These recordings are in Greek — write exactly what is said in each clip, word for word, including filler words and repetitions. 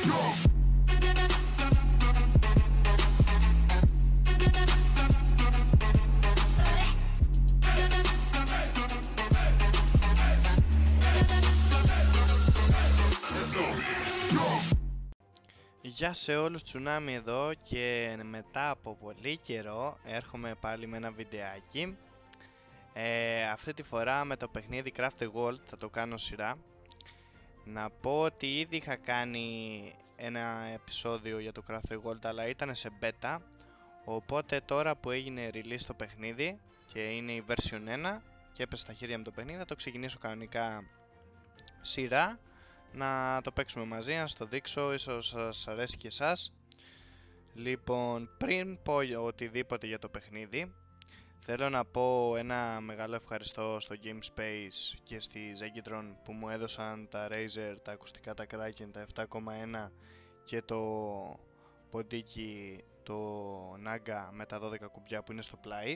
Γεια σε όλους, Tsounami εδώ και μετά από πολύ καιρό έρχομαι πάλι με ένα βιντεάκι. ε, Αυτή τη φορά με το παιχνίδι Craft the World, θα το κάνω σειρά. Να πω ότι ήδη είχα κάνει ένα επεισόδιο για το Craft the World, αλλά ήταν σε beta. Οπότε τώρα που έγινε release το παιχνίδι και είναι η version ένα και έπεσε στα χέρια μου το παιχνίδι, θα το ξεκινήσω κανονικά σειρά. Να το παίξουμε μαζί, να σας το δείξω, ίσως σας αρέσει και εσάς. Λοιπόν, πριν πω οτιδήποτε για το παιχνίδι, θέλω να πω ένα μεγάλο ευχαριστώ στο Game Space και στη Zeggitron που μου έδωσαν τα Razer, τα ακουστικά, τα Kraken, τα επτά κόμμα ένα και το ποντίκι, το Naga με τα δώδεκα κουμπιά που είναι στο πλάι.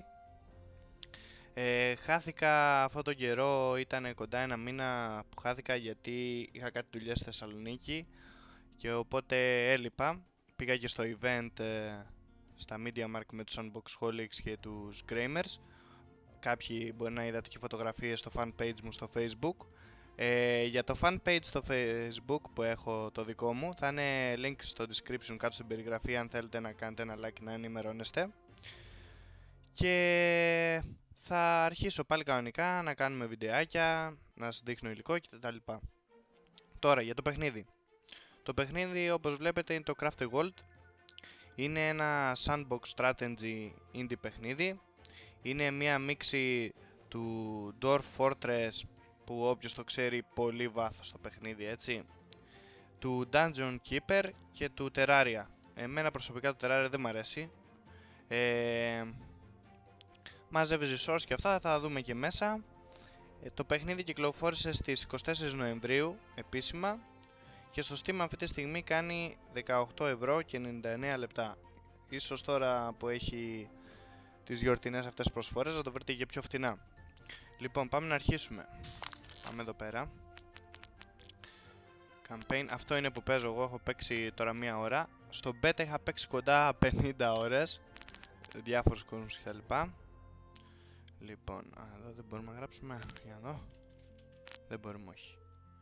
Ε, χάθηκα αυτόν τον καιρό, ήταν κοντά ένα μήνα που χάθηκα γιατί είχα κάτι δουλειές στη Θεσσαλονίκη και οπότε έλειπα. Πήγα και στο event ε, στα Media Mark με τους Unboxholics και τους Gramers. Κάποιοι μπορεί να είδατε και φωτογραφίες στο fan page μου στο Facebook. Ε, για το fan page στο Facebook που έχω το δικό μου θα είναι link στο description κάτω στην περιγραφή αν θέλετε να κάνετε ένα like να ενημερώνεστε. Και θα αρχίσω πάλι κανονικά να κάνουμε βιντεάκια, να σας δείχνω υλικό και τα λοιπά. Τώρα για το παιχνίδι. Το παιχνίδι όπως βλέπετε είναι το Craft the World. Είναι ένα sandbox strategy indie παιχνίδι. Είναι μια μίξη του Dwarf Fortress που όποιος το ξέρει πολύ βάθος το παιχνίδι, έτσι. Του Dungeon Keeper και του Terraria. Εμένα προσωπικά το Terraria δεν μ' αρέσει. Ε, Μαζεύει resource και αυτά, θα δούμε και μέσα. ε, Το παιχνίδι κυκλοφόρησε στις είκοσι τέσσερις Νοεμβρίου επίσημα και στο Steam αυτή τη στιγμή κάνει δεκαοκτώ ευρώ και ενενήντα εννέα λεπτά. Ίσως τώρα που έχει τις γιορτινές αυτές προσφορές να το βρείτε και πιο φτηνά. Λοιπόν, πάμε να αρχίσουμε. Πάμε εδώ πέρα. Campaign, αυτό είναι που παίζω εγώ, έχω παίξει τώρα μία ώρα. Στο beta είχα παίξει κοντά πενήντα ώρες, διάφορους κόσμους κτλ. Λοιπόν, α, εδώ δεν μπορούμε να γράψουμε, για να δω. Δεν μπορούμε, όχι.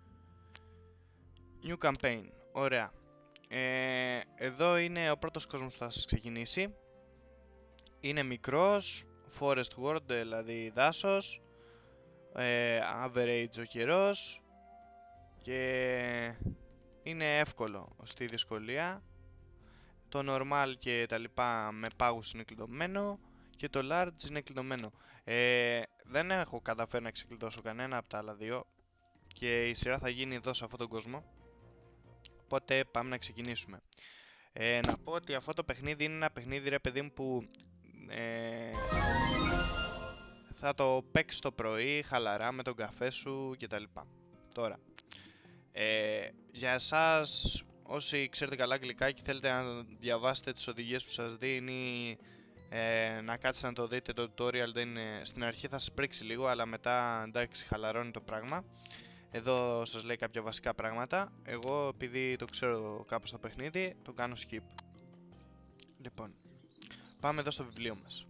New campaign, ωραία. ε, Εδώ είναι ο πρώτος κόσμος που θα σας ξεκινήσει. Είναι μικρός, forest world, δηλαδή δάσος, ε, average ο καιρός και είναι εύκολο στη δυσκολία. Το normal και τα λοιπά με πάγους είναι κλειδωμένο και το large είναι κλειδωμένο. Ε, δεν έχω καταφέρει να ξεκλειδώσω κανένα από τα άλλα δύο και η σειρά θα γίνει εδώ σε αυτόν τον κόσμο. Οπότε πάμε να ξεκινήσουμε. ε, Να πω ότι αυτό το παιχνίδι είναι ένα παιχνίδι, ρε παιδί μου, που ε, θα το παίξεις το πρωί χαλαρά με τον καφέ σου κτλ. Τώρα ε, για εσάς όσοι ξέρετε καλά αγγλικά και θέλετε να διαβάσετε τις οδηγίες που σας δίνει, ε, να κάτσετε να το δείτε, το tutorial δεν είναι, στην αρχή θα σας πρίξει λίγο, αλλά μετά εντάξει χαλαρώνει το πράγμα. Εδώ σας λέει κάποια βασικά πράγματα. Εγώ επειδή το ξέρω κάπως το παιχνίδι, το κάνω skip. Λοιπόν, πάμε εδώ στο βιβλίο μας.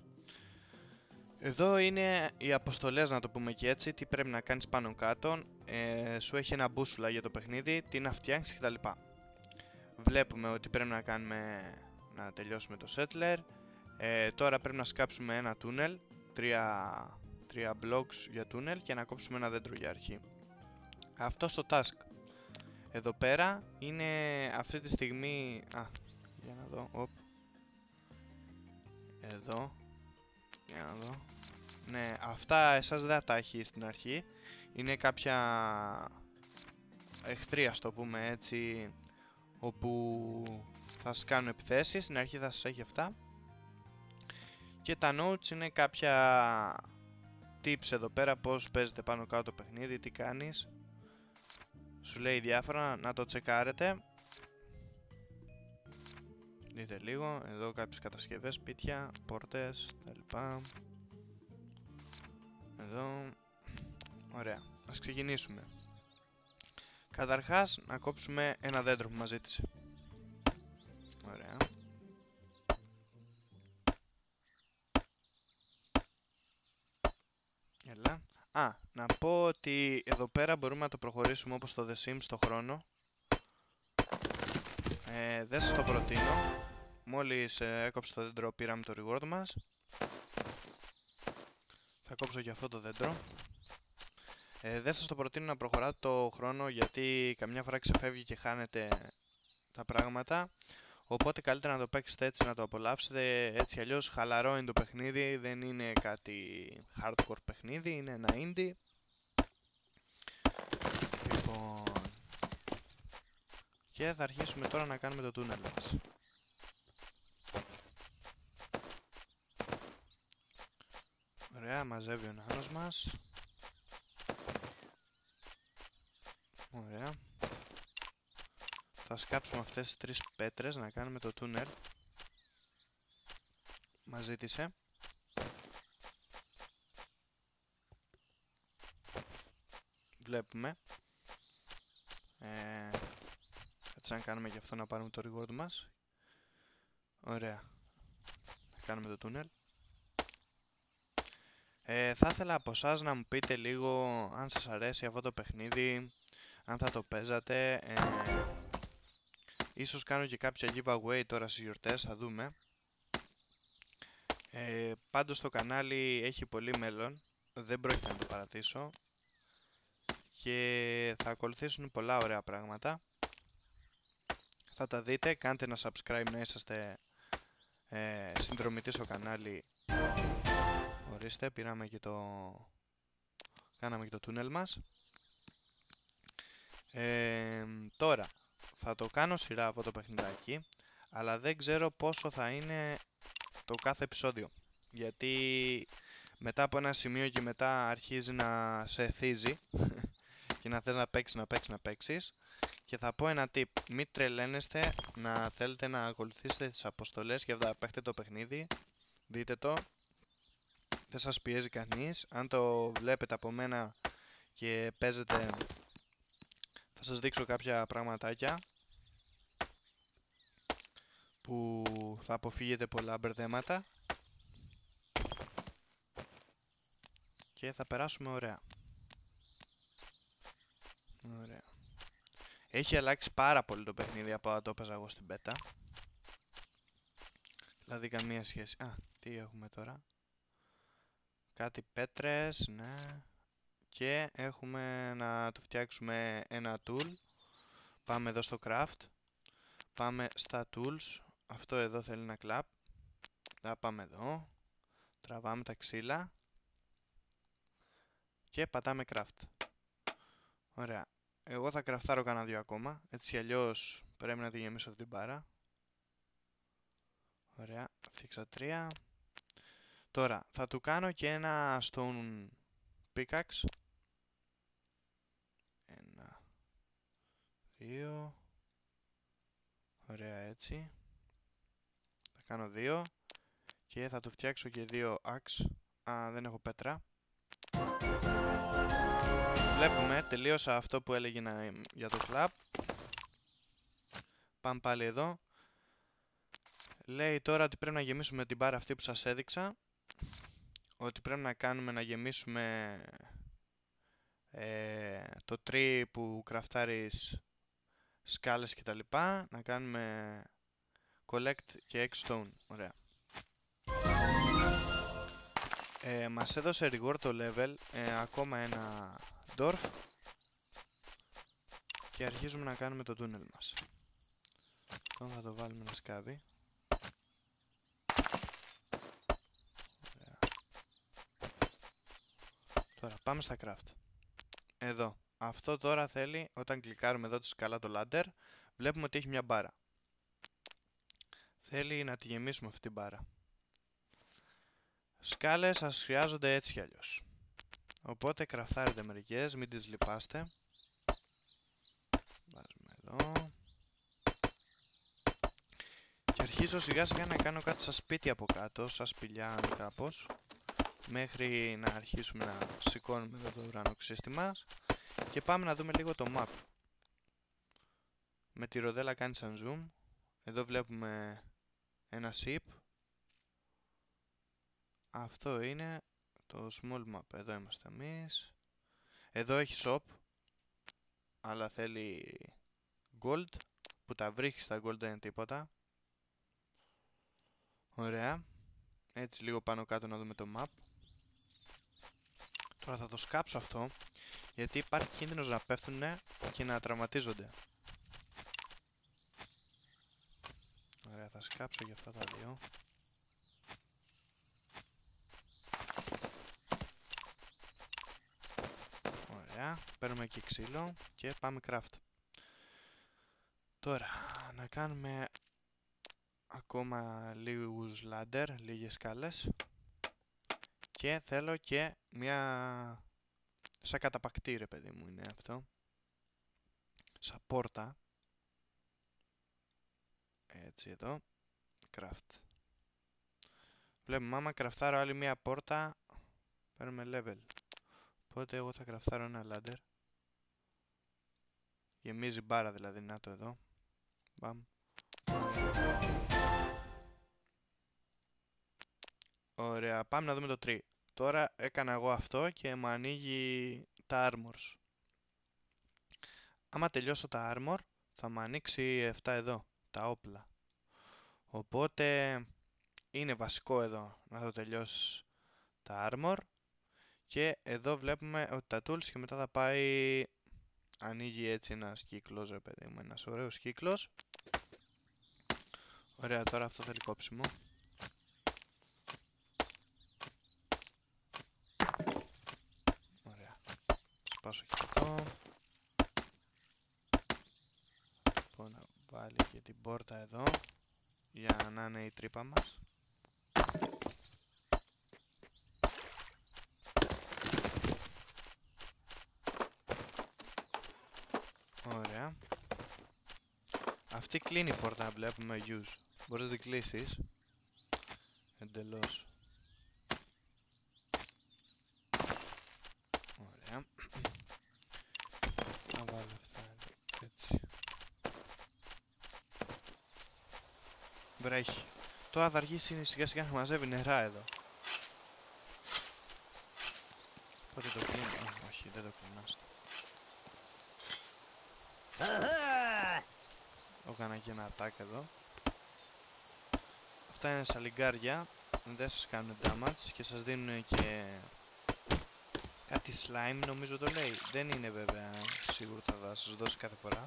Εδώ είναι οι αποστολές, να το πούμε και έτσι, τι πρέπει να κάνεις πάνω κάτω. ε, Σου έχει ένα μπούσουλα για το παιχνίδι, τι να φτιάξεις κτλ. Βλέπουμε ότι πρέπει να κάνουμε, να τελειώσουμε το settler. ε, Τώρα πρέπει να σκάψουμε ένα τούνελ, τρία, τρία blocks για τούνελ και να κόψουμε ένα δέντρο για αρχή. Αυτό στο task. Εδώ πέρα είναι αυτή τη στιγμή, α, για να δω, οπ. Εδώ, για να δω. Ναι, αυτά εσάς δεν τα έχει στην αρχή. Είναι κάποια εχθροί, ας το πούμε έτσι, όπου θα σας κάνουν επιθέσεις. Στην αρχή θα σας έχει αυτά. Και τα notes είναι κάποια tips εδώ πέρα, πώς παίζετε πάνω κάτω το παιχνίδι, τι κάνεις. Σου λέει διάφορα, να το τσεκάρετε. Δείτε λίγο, εδώ κάποιες κατασκευές, σπίτια, πόρτες, τα λοιπά. Εδώ, ωραία, ας ξεκινήσουμε. Καταρχάς, να κόψουμε ένα δέντρο που μας ζήτησε. Ωραία. Έλα. Α, να πω ότι εδώ πέρα μπορούμε να το προχωρήσουμε όπως το The Sims στο χρόνο. Ε, δεν σας το προτείνω. Μόλις ε, έκοψε το δέντρο πήραμε το reward μας. Θα κόψω και αυτό το δέντρο. Ε, δεν σας το προτείνω να προχωράτε το χρόνο γιατί καμιά φορά ξεφεύγει και χάνετε τα πράγματα. Οπότε καλύτερα να το παίξετε έτσι, να το απολαύσετε. Έτσι αλλιώς χαλαρό είναι το παιχνίδι, δεν είναι κάτι hardcore παιχνίδι, είναι ένα indie. Λοιπόν... Και θα αρχίσουμε τώρα να κάνουμε το τούνελ μας. Ωραία, μαζεύει ο νάνος μας. Ωραία. Θα σκάψουμε αυτές τις τρεις πέτρες να κάνουμε το τούνελ. Μας ζήτησε. Βλέπουμε. Ε, έτσι να κάνουμε και αυτό να πάρουμε το reward μας. Ωραία. Θα κάνουμε το τούνελ. Ε, θα ήθελα από εσάς να μου πείτε λίγο αν σας αρέσει αυτό το παιχνίδι, αν θα το παίζατε. Ε, ίσως κάνω και κάποια giveaway τώρα στις γιορτές, θα δούμε. Ε, πάντως το κανάλι έχει πολύ μέλλον, δεν πρόκειται να το παρατήσω. Και θα ακολουθήσουν πολλά ωραία πράγματα. Θα τα δείτε, κάντε ένα subscribe να είσαστε ε, συνδρομητοί στο κανάλι. Ορίστε, πήραμε και το... Κάναμε και το τούνελ μας. Ε, τώρα, θα το κάνω σειρά από το παιχνιδάκι, αλλά δεν ξέρω πόσο θα είναι το κάθε επεισόδιο. Γιατί μετά από ένα σημείο και μετά αρχίζει να σε εθίζει και να θες να παίξεις, να παίξεις, να παίξεις. Και θα πω ένα tip, μην τρελαίνεστε να θέλετε να ακολουθήσετε τις αποστολές και να παίχτε το παιχνίδι. Δείτε το. Δεν σας πιέζει κανείς. Αν το βλέπετε από μένα και παίζετε, θα σας δείξω κάποια πραγματάκια που θα αποφύγετε πολλά μπερδέματα και θα περάσουμε ωραία. Ωραία. Έχει αλλάξει πάρα πολύ το παιχνίδι από όταν το έπαιζα εγώ στην beta. Δηλαδή καμία σχέση. Α, τι έχουμε τώρα. Κάτι πέτρες, ναι. Και έχουμε να του φτιάξουμε ένα tool. Πάμε εδώ στο craft. Πάμε στα tools. Αυτό εδώ θέλει ένα clap. Θα πάμε εδώ. Τραβάμε τα ξύλα. Και πατάμε craft. Ωραία. Εγώ θα κραφτάρω κανένα δύο ακόμα. Έτσι αλλιώς πρέπει να τη γεμίσω αυτή την μπάρα. Ωραία. Φτιάξα τρία. Τώρα θα του κάνω και ένα stone pickaxe. Ένα. Δύο. Ωραία έτσι. Θα κάνω δύο. Και θα του φτιάξω και δύο axe. Α, δεν έχω πέτρα. Βλέπουμε, τελείωσα αυτό που έλεγε να, για το club. Πάμε πάλι εδώ. Λέει τώρα ότι πρέπει να γεμίσουμε την μπάρα αυτή που σας έδειξα. Ότι πρέπει να κάνουμε να γεμίσουμε ε, το tree που κραφτάρεις σκάλες και τα λοιπά. Να κάνουμε collect και έξι stone. Ωραία. Ε, μας έδωσε reward το level, ε, ακόμα ένα dwarf. Και αρχίζουμε να κάνουμε το τούνελ μας. Τώρα θα το βάλουμε να σκάβει. Ωραία. Τώρα πάμε στα craft. Εδώ. Αυτό τώρα θέλει, όταν κλικάρουμε εδώ τη σκάλα το ladder, βλέπουμε ότι έχει μια μπάρα. Θέλει να τη γεμίσουμε αυτή την μπάρα. Σκάλες σας χρειάζονται έτσι κι αλλιώς. Οπότε κραφτάρετε μερικές, μην τις λυπάστε. Βάζουμε εδώ. Και αρχίζω σιγά σιγά να κάνω κάτι σαν σπίτι από κάτω, σαν σπηλιά κάπως. Μέχρι να αρχίσουμε να σηκώνουμε εδώ το ουρανοξύστη μας. Και πάμε να δούμε λίγο το map. Με τη ροδέλα κάνει σαν zoom. Εδώ βλέπουμε ένα ship. Αυτό είναι το small map. Εδώ είμαστε εμείς. Εδώ έχει shop, αλλά θέλει gold, που τα βρίσκει στα gold δεν είναι τίποτα. Ωραία. Έτσι λίγο πάνω κάτω να δούμε το map. Τώρα θα το σκάψω αυτό, γιατί υπάρχει κίνδυνος να πέφτουν και να τραυματίζονται. Ωραία, θα σκάψω για αυτά τα δύο. Ωραία, παίρνουμε εκεί ξύλο και πάμε craft. Τώρα, να κάνουμε ακόμα λίγους ladder, λίγες σκάλες. Και θέλω και μια... σαν καταπακτή ρε παιδί μου είναι αυτό. Σαν πόρτα. Έτσι εδώ. Craft. Βλέπουμε άμα κραφτάρω άλλη μια πόρτα, παίρνουμε level. Οπότε εγώ θα κραφτάρω ένα ladder. Γεμίζει μπάρα δηλαδή, να το εδώ. Μπαμ. Ωραία, πάμε να δούμε το tree. Τώρα έκανα εγώ αυτό και μου ανοίγει τα armors. Άμα τελειώσω τα armor, θα μου ανοίξει επτά εδώ, τα όπλα. Οπότε είναι βασικό εδώ να το τελειώσει τα armor. Και εδώ βλέπουμε ότι τα tools και μετά θα πάει... Ανοίγει έτσι ένας κύκλος ρε παιδί μου, ένας ωραίος κύκλος. Ωραία, τώρα αυτό θέλει κόψιμο. Ωραία, σπάσω και αυτό. Πω να βάλει και την πόρτα εδώ, για να είναι η τρύπα μας. Ωραία. Αυτή κλείνει η πόρτα, να βλέπουμε use. Μπορείς να την κλείσεις. Εντελώς. Ωραία. Θα βάλω αυτά εδώ, έτσι. Βρέχει. Τώρα θα αρχίσει σιγά σιγά να μαζεύει νερά εδώ. Πότε το κλείνω. Oh, όχι, δεν το κλείνω. Έκανα και ένα attack εδώ. Αυτά είναι σαλιγκάρια. Δεν σας κάνουν damage και σας δίνουν και κάτι slime, νομίζω το λέει. Δεν είναι βέβαια σίγουρο, θα σας δώσει κάθε φορά.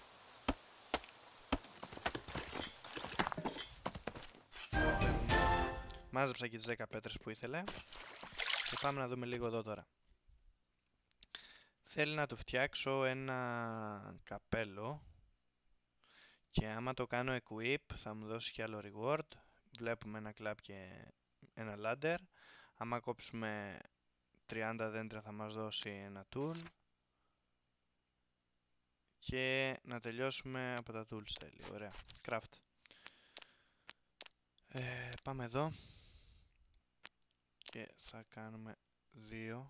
Μάζεψα και τις δέκα πέτρες που ήθελε. Και πάμε να δούμε λίγο εδώ τώρα. Θέλει να του φτιάξω ένα καπέλο. Και άμα το κάνω equip θα μου δώσει και άλλο reward. Βλέπουμε ένα clap και ένα ladder. Άμα κόψουμε τριάντα δέντρα θα μας δώσει ένα tool. Και να τελειώσουμε από τα tools θέλει. Ωραία. Craft. Ε, πάμε εδώ. Και θα κάνουμε δύο.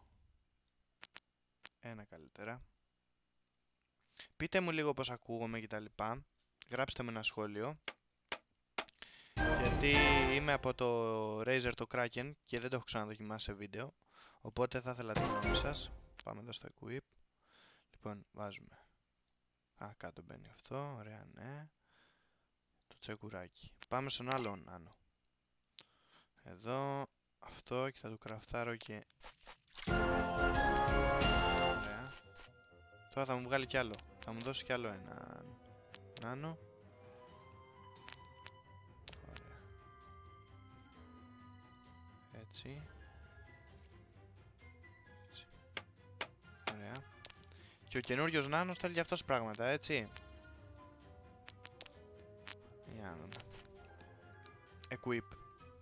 Ένα καλύτερα. Πείτε μου λίγο πως ακούγομαι και τα λοιπά. Γράψτε με ένα σχόλιο. Γιατί είμαι από το Razer το Kraken και δεν το έχω ξαναδοκιμάσει σε βίντεο. Οπότε θα ήθελα τη γνώμη σας. Πάμε εδώ στο equip. Λοιπόν, βάζουμε. Α, κάτω μπαίνει αυτό. Ωραία, ναι. Το τσεκουράκι. Πάμε στον άλλον άνω. Εδώ. Αυτό και θα του κραφτάρω και... Ωραία. Τώρα θα μου βγάλει κι άλλο. Θα μου δώσει κι άλλο ένα... Άνω. Ωραία. Έτσι. Έτσι. Ωραία. Και ο καινούριος νάνος θέλει για αυτός πράγματα, έτσι. Για να δούμε. Equip.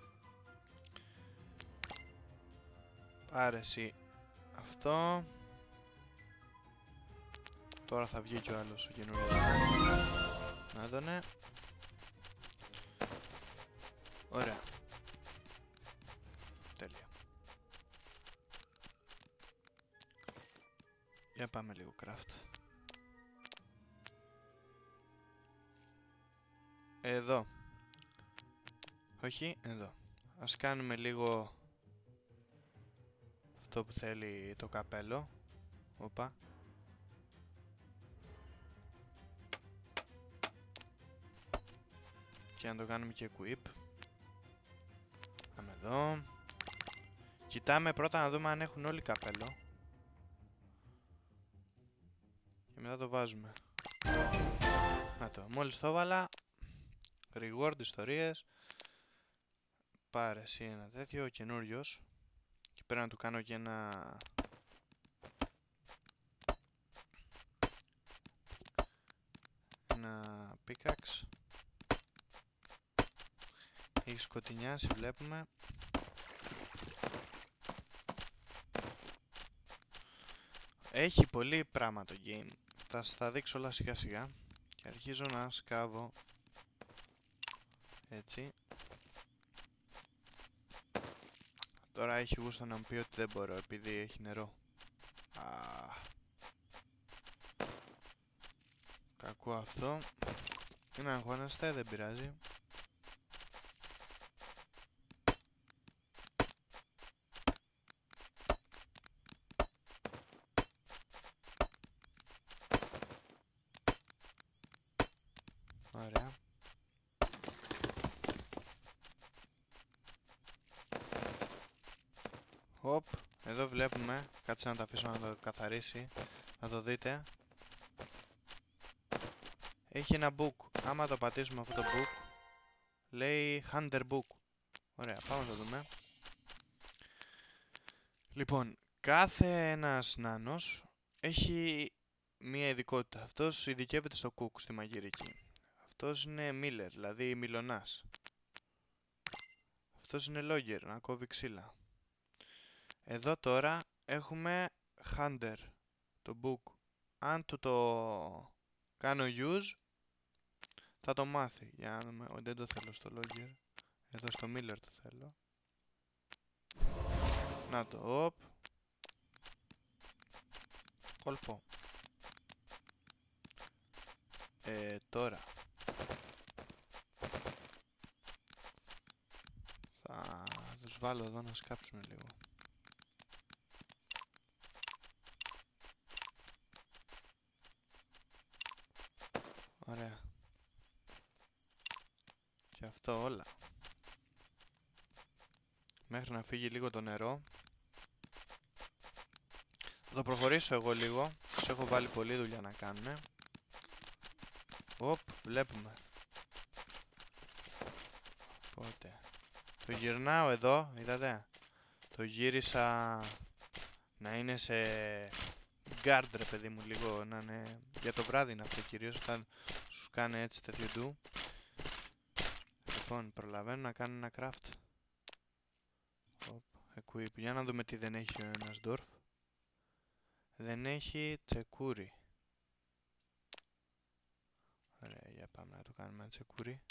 Πάρε εσύ αυτό. Τώρα θα βγει και ο άλλος ο καινούριος. Να δώνε. Ωραία. Τέλεια. Για πάμε λίγο craft. Εδώ. Όχι, εδώ. Ας κάνουμε λίγο αυτό που θέλει το καπέλο. Οπα. Και να το κάνουμε και equip. Πάμε εδώ. Κοιτάμε πρώτα να δούμε αν έχουν όλοι καπέλο. Και μετά το βάζουμε. Να το, μόλις το έβαλα. Reward, ιστορίες. Πάρε εσύ ένα τέτοιο, καινούριος. Και πρέπει να του κάνω και ένα... Ένα pickaxe. Έχει σκοτεινιάσει, βλέπουμε. Έχει πολύ πράγμα το game. Θα σας τα δείξω όλα σιγά σιγά. Και αρχίζω να σκάβω. Έτσι. Τώρα έχει γούστο να μου πει ότι δεν μπορώ επειδή έχει νερό. Α, κακό αυτό. Μην αγχώνεστε, δεν πειράζει. Ωραία. Οπ, εδώ βλέπουμε, κάτσε να το αφήσω να το καθαρίσει, να το δείτε. Έχει ένα book, άμα το πατήσουμε αυτό το book, λέει Hunter Book. Ωραία, πάμε να το δούμε. Λοιπόν, κάθε ένας νάνος έχει μία ειδικότητα. Αυτός ειδικεύεται στο cook, στη μαγειρική. Αυτός είναι miller, δηλαδή μιλονάς. Αυτός είναι logger, να κόβει ξύλα. Εδώ τώρα έχουμε Hunter, το book. Αν του το κάνω use, θα το μάθει. Για να δούμε, oh, δεν το θέλω στο logger. Εδώ στο miller το θέλω. Να το, οπ. Κολφό. Ε, τώρα. Θα τους βάλω εδώ να σκάψουμε λίγο. Ωραία. Και αυτό όλα. Μέχρι να φύγει λίγο το νερό. Θα το προχωρήσω εγώ λίγο. Τους έχω βάλει πολλή δουλειά να κάνουμε. Οπ, βλέπουμε. Οπότε το γυρνάω εδώ, είδατε. Το γύρισα να είναι σε guard, ρε παιδί μου, λίγο να είναι για το βράδυ είναι αυτό κυρίως, όταν σου κάνει έτσι τέτοιο ντου. Λοιπόν, προλαβαίνω να κάνω ένα craft. Οπ, equip. Για να δούμε τι δεν έχει ο ένας dwarf. Δεν έχει τσεκούρι. Ωραία, για πάμε να το κάνουμε ένα τσεκούρι.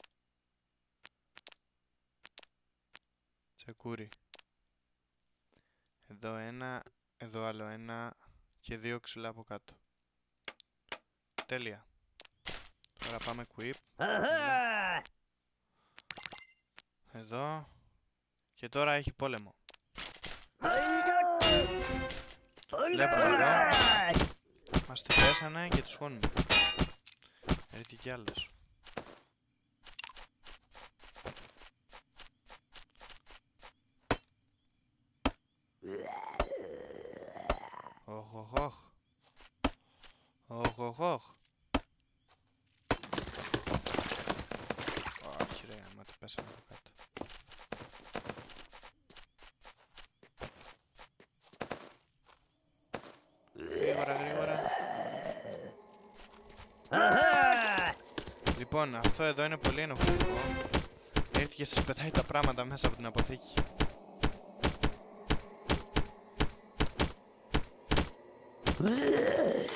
Τσεκούρι. Εδώ ένα, εδώ άλλο ένα και δύο ξυλά από κάτω. Τέλεια. Τώρα πάμε equip. Εδώ. Και τώρα έχει πόλεμο. Βλέπουμε εδώ. Μας τη πέσανε και τους χώνουμε. Έτσι κι άλλος. Οχ, οχ, οχ. Οχ, οχ, οχ. Όχι ρε, άμα τη πέσανε από κάτω. Γρήγορα, γρήγορα. Λοιπόν, αυτό εδώ είναι πολύ ενοχλητικό. Έρχεται και σας πετάει τα πράγματα μέσα από την αποθήκη. Ωραία.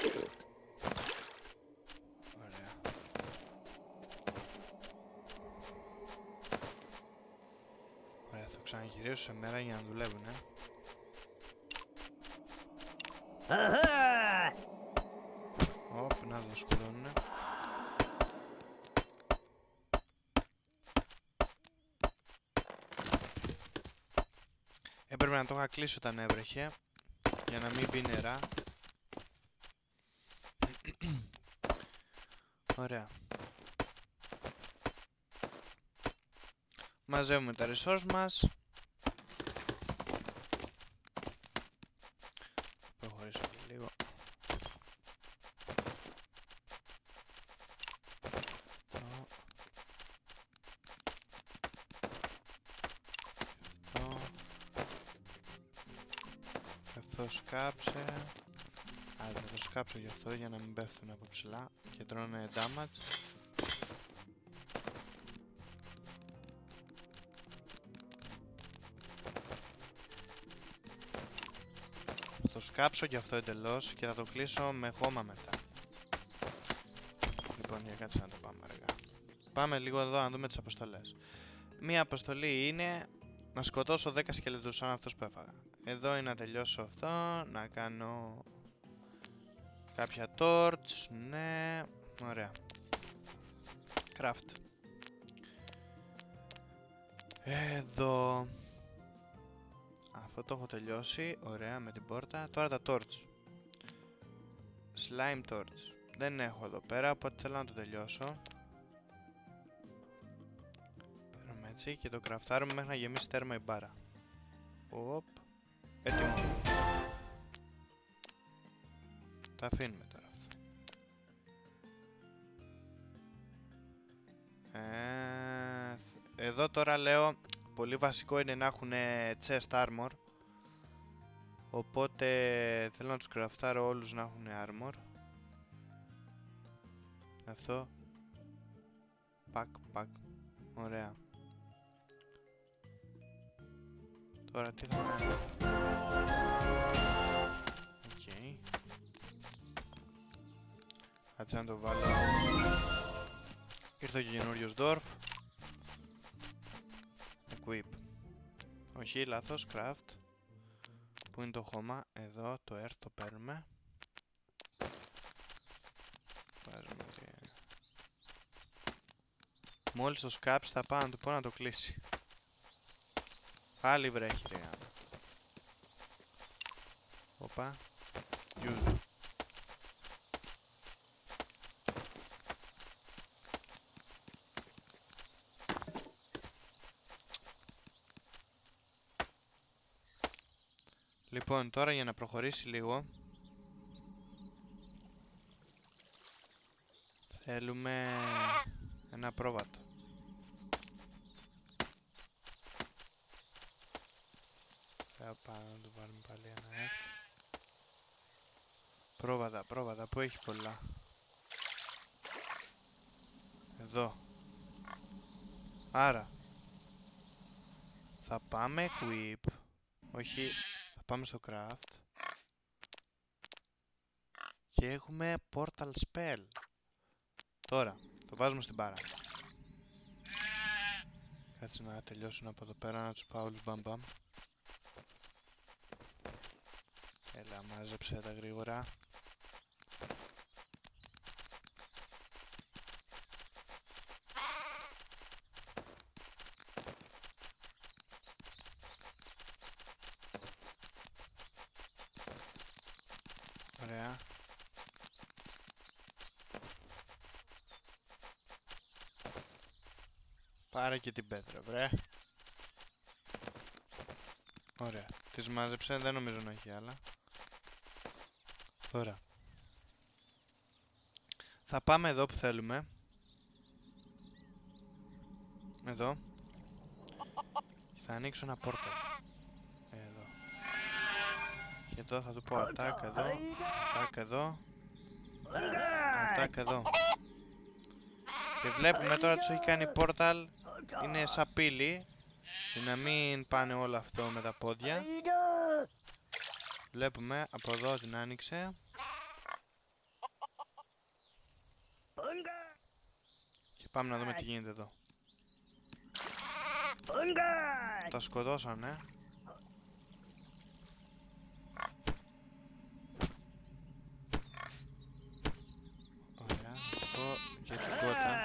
Ωραία, θα ξαναγυρίσω σε μέρα για να δουλεύουνε. Ωπ, να το σκοτώνουνε. Έπρεπε να το είχα κλείσει όταν έβρεχε, για να μην μπει νερά. Ωραία. Μαζεύουμε τα resource μας. Προχωρήσω και λίγο. Αυτό σκάψε. Α, θα το σκάψω γι' αυτό για να μην πέφτουν από ψηλά και τρώνε damage. Θα το σκάψω γι' αυτό εντελώς και θα το κλείσω με χώμα μετά. Λοιπόν, για κάτσε να το πάμε αργά. Πάμε λίγο εδώ να δούμε τις αποστολές. Μία αποστολή είναι να σκοτώσω δέκα σκελετούς σαν αυτός που έφαγα. Εδώ είναι να τελειώσω αυτό, να κάνω κάποια torch, ναι, ωραία. Craft. Εδώ. Αυτό το έχω τελειώσει, ωραία, με την πόρτα. Τώρα τα torch. Slime torch. Δεν έχω εδώ πέρα, οπότε θέλω να το τελειώσω. Παίρνουμε έτσι και το κραφτάρουμε μέχρι να γεμίσει τέρμα η μπάρα. Οπ. Έτοιμο. Τα αφήνουμε τώρα αυτό. Ε, εδώ τώρα λέω, πολύ βασικό είναι να έχουν chest armor. Οπότε θέλω να τους κραφτάρω όλους να έχουν armor. Αυτό. Πακ, πακ. Ωραία. Τώρα τι θα κάνω. Οκ. Okay. Κάτσε να το βάλω. Ήρθε και καινούριος dwarf. Equip. Όχι, λάθος, craft. Πού είναι το χώμα? Εδώ, το earth το παίρνουμε. Βάζουμε τη... Μόλις το σκάψει θα πάω να του πω να το κλείσει. Πάλι βρέχει ρε γάμο. Οπα. Use. Λοιπόν, τώρα για να προχωρήσει λίγο θέλουμε ένα πρόβατο. Θα πάμε να του βάλουμε πάλι ένα F. Πρόβατα, πρόβατα που έχει πολλά. Εδώ. Άρα θα πάμε equip. Όχι, θα πάμε στο craft. Και έχουμε portal spell. Τώρα, το βάζουμε στην μπάρα. Κάτσε να τελειώσουν από εδώ πέρα, να τους πάω όλους μπαμ μπαμ. Έλα, μάζεψε τα γρήγορα. Ωραία. Πάρε και την πέτρα, βρε. Ωραία. Τις μάζεψε, δεν νομίζω να έχει άλλα. Τώρα. Θα πάμε εδώ που θέλουμε. Εδώ. Και θα ανοίξω ένα πόρταλ. Εδώ. Και εδώ θα του πω attack εδώ. Attack εδώ. Attack εδώ. Και βλέπουμε τώρα τους έχει κάνει πόρταλ. Είναι σαν πύλη. Για να μην πάνε όλο αυτό με τα πόδια. Βλέπουμε από εδώ την άνοιξε. Και πάμε να δούμε τι γίνεται εδώ. Τα σκοτώσανε. Ωραία, αυτό και την κότα.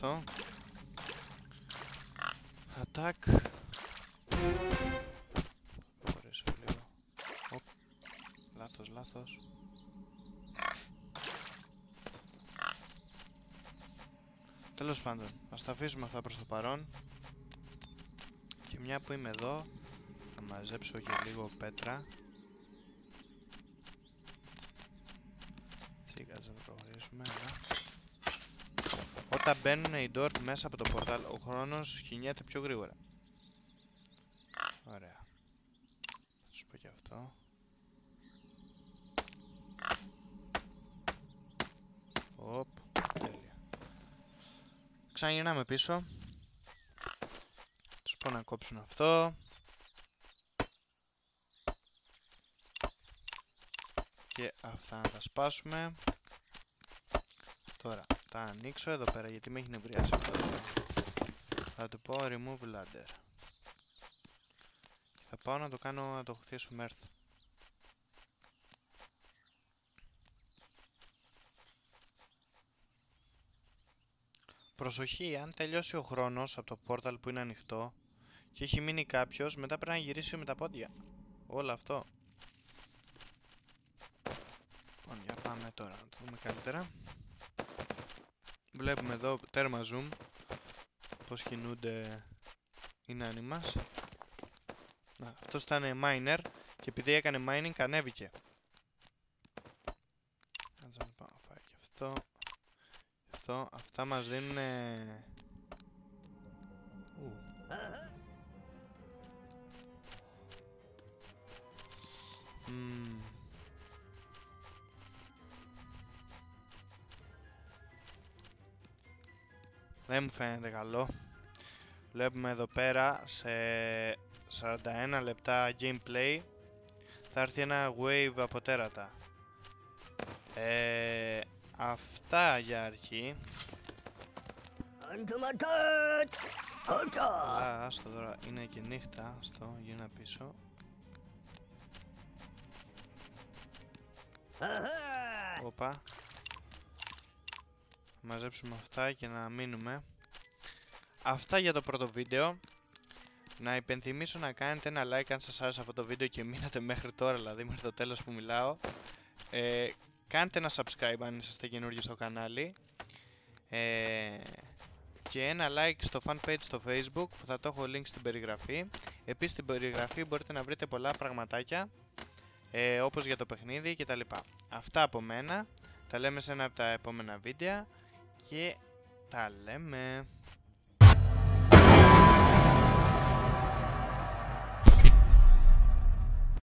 αυτό. Attack. Μπορέσω λίγο. Οπ. Λάθος, λάθος. Τέλος πάντων, ας τα αφήσουμε αυτά προς το παρόν. Και μια που είμαι εδώ, θα μαζέψω και λίγο πέτρα. Σιγά να προχωρήσουμε, ναι. Όταν μπαίνουν οι Dwarf μέσα από το πορτάλ, ο χρόνος κινιέται πιο γρήγορα. Ωραία. Θα σου πω και αυτό. Οπ, τέλεια. Ξαναγυρνάμε πίσω. Τους πω να κόψουν αυτό. Και αυτά να τα σπάσουμε. Τώρα τα ανοίξω εδώ πέρα γιατί με έχει νευριάσει αυτό εδώ. Θα του πω remove ladder. Και θα πάω να το κάνω, να το χτίσουμε earth. Προσοχή, αν τελειώσει ο χρόνος από το portal που είναι ανοιχτό και έχει μείνει κάποιος, μετά πρέπει να γυρίσει με τα πόδια. Όλο αυτό. Λοιπόν, για πάμε τώρα να το δούμε καλύτερα. Βλέπουμε εδώ τέρμα zoom πως κινούνται οι νάνοι μας. Να, αυτός ήταν miner και επειδή έκανε mining ανέβηκε. Ας να πάω φάει και αυτό. Αυτό, αυτά μας δίνουν. Mm. Δεν μου φαίνεται καλό. Βλέπουμε εδώ πέρα σε σαράντα ένα λεπτά gameplay θα έρθει ένα wave από τέρατα. Ε, αυτά για αρχή. Αλλά άστο τώρα, είναι και νύχτα. Άστο, γίνα πίσω. Όπα. Μαζέψουμε αυτά και να μείνουμε. Αυτά για το πρώτο βίντεο. Να υπενθυμίσω να κάνετε ένα like αν σας άρεσε αυτό το βίντεο και μείνατε μέχρι τώρα, δηλαδή μέχρι το τέλος που μιλάω. ε, Κάντε ένα subscribe αν είσαστε καινούργιοι στο κανάλι. ε, Και ένα like στο fanpage στο Facebook που θα το έχω link στην περιγραφή. Επίσης στην περιγραφή μπορείτε να βρείτε πολλά πραγματάκια, ε, όπως για το παιχνίδι κτλ. Αυτά από μένα. Τα λέμε σε ένα από τα επόμενα βίντεο και τα λέμε.